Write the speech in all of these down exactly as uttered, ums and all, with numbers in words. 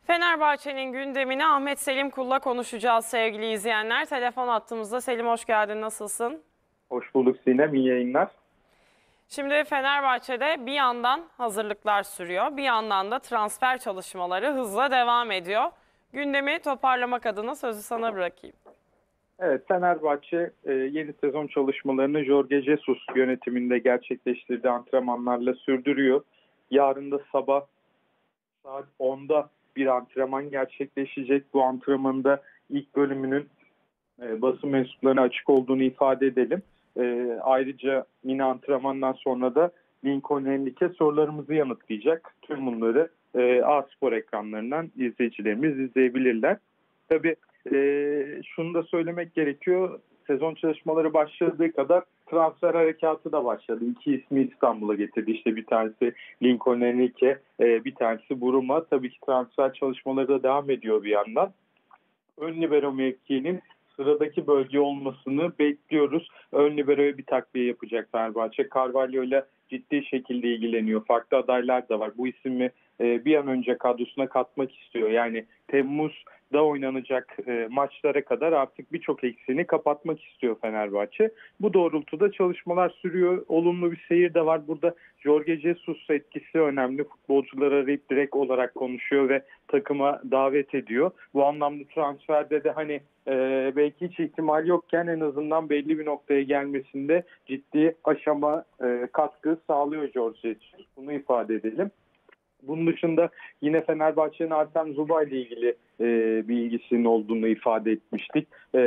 Fenerbahçe'nin gündemini Ahmet Selim Kul'la konuşacağız sevgili izleyenler. Telefon attığımızda. Selim, hoş geldin, nasılsın? Hoş bulduk Sinem, iyi yayınlar. Şimdi Fenerbahçe'de bir yandan hazırlıklar sürüyor, bir yandan da transfer çalışmaları hızla devam ediyor. Gündemi toparlamak adına sözü sana bırakayım. Evet, Fenerbahçe e, yeni sezon çalışmalarını Jorge Jesus yönetiminde gerçekleştirdiği antrenmanlarla sürdürüyor. Yarın da sabah saat onda bir antrenman gerçekleşecek. Bu antrenmanda ilk bölümünün e, basın mensuplarına açık olduğunu ifade edelim. E, ayrıca mini antrenmandan sonra da Lincoln Henrique sorularımızı yanıtlayacak. Tüm bunları e, A-Spor ekranlarından izleyicilerimiz izleyebilirler. Tabii e, şunu da söylemek gerekiyor. Sezon çalışmaları başladığı kadar transfer harekatı da başladı. İki ismi İstanbul'a getirdi. İşte bir tanesi Lincoln Henrique, e, bir tanesi Buruma. Tabii ki transfer çalışmaları da devam ediyor bir yandan. Ön libero mevkiinin sıradaki bölge olmasını bekliyoruz. Ön liberoya bir takviye yapacak Fenerbahçe. Carvalho ile ciddi şekilde ilgileniyor. Farklı adaylar da var. Bu ismi e, bir an önce kadrosuna katmak istiyor. Yani Temmuz'da oynanacak e, maçlara kadar artık birçok eksiğini kapatmak istiyor Fenerbahçe. Bu doğrultuda çalışmalar sürüyor. Olumlu bir seyir de var. Burada Jorge Jesus etkisi önemli. Futbolcuları arayıp direkt olarak konuşuyor ve takıma davet ediyor. Bu anlamda transferde de hani e, belki hiç ihtimal yokken en azından belli bir noktaya gelmesinde ciddi aşama e, katkı sağlıyor Jorge Jesus. Bunu ifade edelim. Bunun dışında yine Fenerbahçe'nin Artem Zuba ile ilgili e, bir ilgisinin olduğunu ifade etmiştik. E,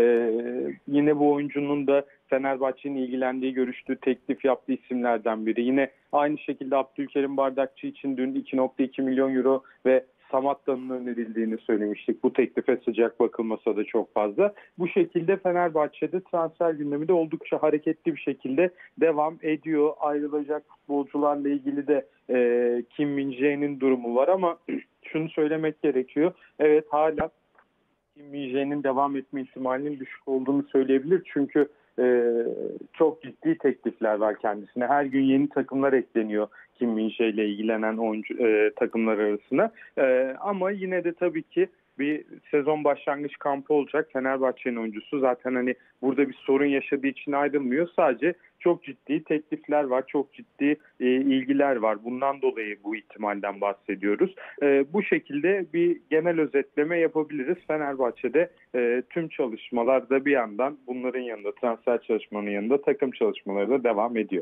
yine bu oyuncunun da Fenerbahçe'nin ilgilendiği, görüştüğü, teklif yaptığı isimlerden biri. Yine aynı şekilde Abdülkerim Bardakçı için dün iki nokta iki milyon euro ve Samatta'nın önerildiğini söylemiştik. Bu teklife sıcak bakılmasa da çok fazla. Bu şekilde Fenerbahçe'de transfer gündemi de oldukça hareketli bir şekilde devam ediyor. Ayrılacak futbolcularla ilgili de e, Kim Min-jae'nin durumu var ama şunu söylemek gerekiyor. Evet, hala Kim Min-jae'nin devam etme ihtimalinin düşük olduğunu söyleyebilir. Çünkü e, çok ciddi teklifler var kendisine. Her gün yeni takımlar ekleniyor Kim Min-jae ile ilgilenen oyuncu, e, takımlar arasına. E, ama yine de tabii ki bir sezon başlangıç kampı olacak. Fenerbahçe'nin oyuncusu zaten hani burada bir sorun yaşadığı için ayrılmıyor. Sadece çok ciddi teklifler var, çok ciddi e, ilgiler var. Bundan dolayı bu ihtimalden bahsediyoruz. E, bu şekilde bir genel özetleme yapabiliriz. Fenerbahçe'de e, tüm çalışmalar da bir yandan, bunların yanında, transfer çalışmanın yanında takım çalışmaları da devam ediyor.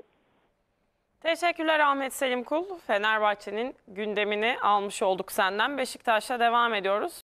Teşekkürler Ahmet Selim Kul. Fenerbahçe'nin gündemini almış olduk senden. Beşiktaş'la devam ediyoruz.